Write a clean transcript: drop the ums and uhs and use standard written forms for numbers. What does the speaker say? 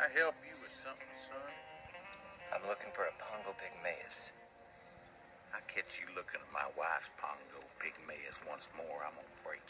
help you with something, son? I'm looking for a Pongo Pygmaeus. I catch you looking at my wife's Pongo Pygmaeus once more, I'm gonna break